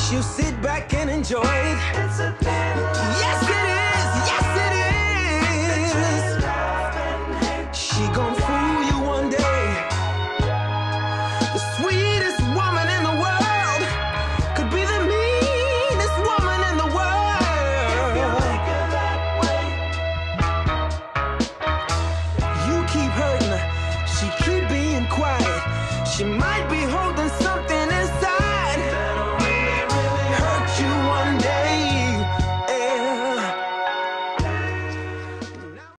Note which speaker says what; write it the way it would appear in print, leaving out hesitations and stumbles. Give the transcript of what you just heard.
Speaker 1: She'll sit back and enjoy it. It's a yes, it is. Yes, it is. She gon' fool you one day. The sweetest woman in the world could be the meanest woman in the world. You keep hurting her. She keep being quiet. She might be